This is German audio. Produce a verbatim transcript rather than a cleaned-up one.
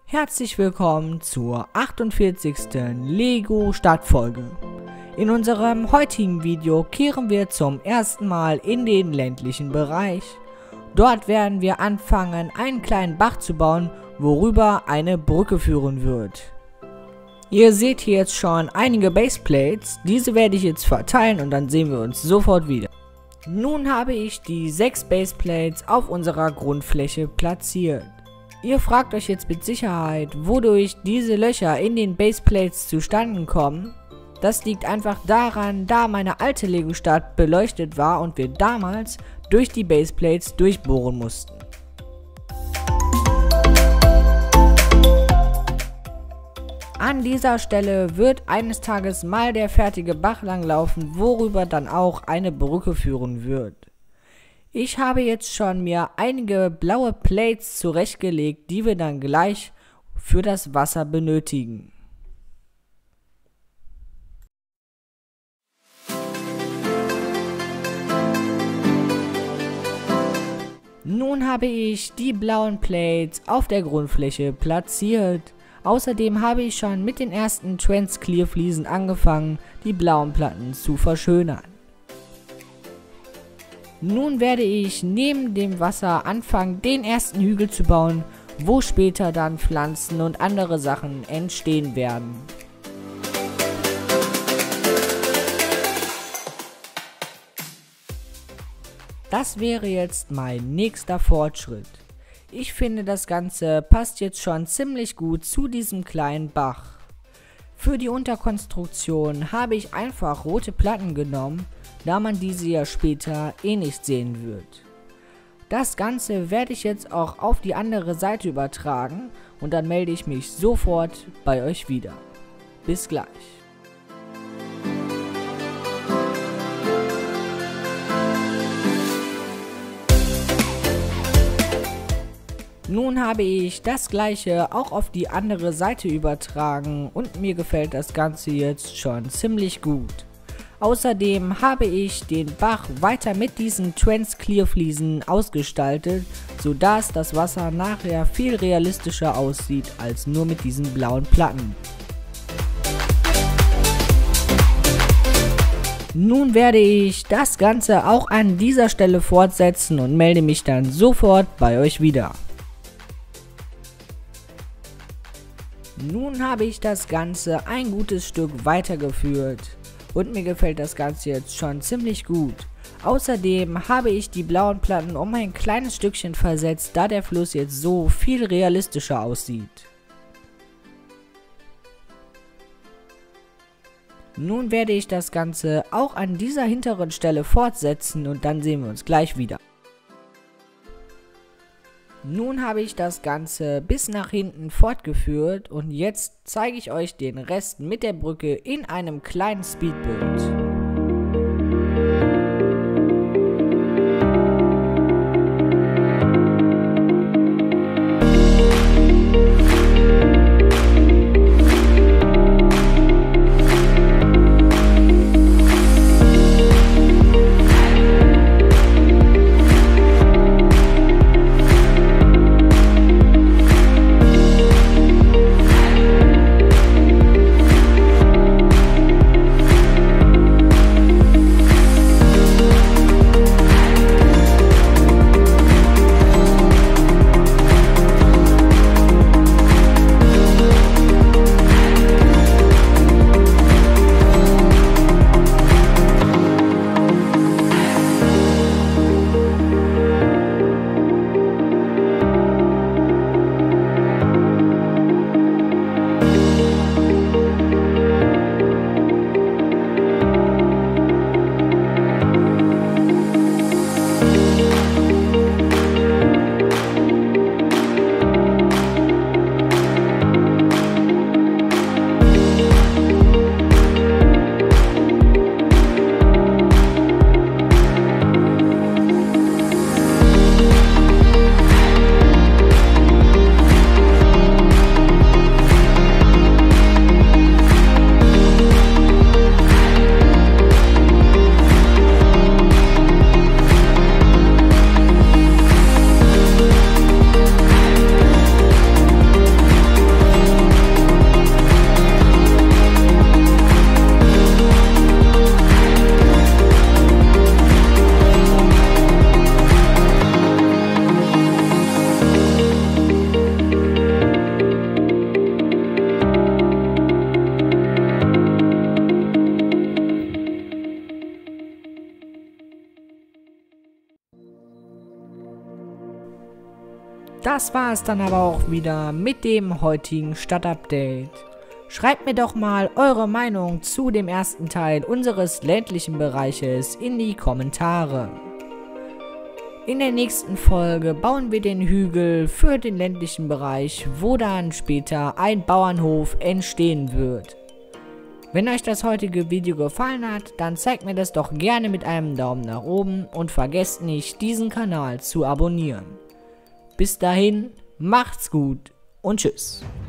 Herzlich willkommen zur achtundvierzigsten Lego Stadtfolge. In unserem heutigen Video kehren wir zum ersten Mal in den ländlichen Bereich. Dort werden wir anfangen, einen kleinen Bach zu bauen, worüber eine Brücke führen wird. Ihr seht hier jetzt schon einige Baseplates, diese werde ich jetzt verteilen und dann sehen wir uns sofort wieder. Nun habe ich die sechs Baseplates auf unserer Grundfläche platziert. Ihr fragt euch jetzt mit Sicherheit, wodurch diese Löcher in den Baseplates zustande kommen. Das liegt einfach daran, da meine alte Lego-Stadt beleuchtet war und wir damals durch die Baseplates durchbohren mussten. An dieser Stelle wird eines Tages mal der fertige Bach langlaufen, worüber dann auch eine Brücke führen wird. Ich habe jetzt schon mir einige blaue Plates zurechtgelegt, die wir dann gleich für das Wasser benötigen. Nun habe ich die blauen Plates auf der Grundfläche platziert. Außerdem habe ich schon mit den ersten Transclear Fliesen angefangen, die blauen Platten zu verschönern. Nun werde ich neben dem Wasser anfangen, den ersten Hügel zu bauen, wo später dann Pflanzen und andere Sachen entstehen werden. Das wäre jetzt mein nächster Fortschritt. Ich finde, das Ganze passt jetzt schon ziemlich gut zu diesem kleinen Bach. Für die Unterkonstruktion habe ich einfach rote Platten genommen, da man diese ja später eh nicht sehen wird. Das Ganze werde ich jetzt auch auf die andere Seite übertragen und dann melde ich mich sofort bei euch wieder. Bis gleich. Nun habe ich das gleiche auch auf die andere Seite übertragen und mir gefällt das Ganze jetzt schon ziemlich gut. Außerdem habe ich den Bach weiter mit diesen Transclear Fliesen ausgestaltet, sodass das Wasser nachher viel realistischer aussieht als nur mit diesen blauen Platten. Nun werde ich das Ganze auch an dieser Stelle fortsetzen und melde mich dann sofort bei euch wieder. Nun habe ich das Ganze ein gutes Stück weitergeführt und mir gefällt das Ganze jetzt schon ziemlich gut. Außerdem habe ich die blauen Platten um ein kleines Stückchen versetzt, da der Fluss jetzt so viel realistischer aussieht. Nun werde ich das Ganze auch an dieser hinteren Stelle fortsetzen und dann sehen wir uns gleich wieder. Nun habe ich das Ganze bis nach hinten fortgeführt und jetzt zeige ich euch den Rest mit der Brücke in einem kleinen Speedboat. das war es dann aber auch wieder mit dem heutigen Stadtupdate. Schreibt mir doch mal eure Meinung zu dem ersten Teil unseres ländlichen Bereiches in die Kommentare. In der nächsten Folge bauen wir den Hügel für den ländlichen Bereich, wo dann später ein Bauernhof entstehen wird. Wenn euch das heutige Video gefallen hat, dann zeigt mir das doch gerne mit einem Daumen nach oben und vergesst nicht, diesen Kanal zu abonnieren. Bis dahin, macht's gut und tschüss.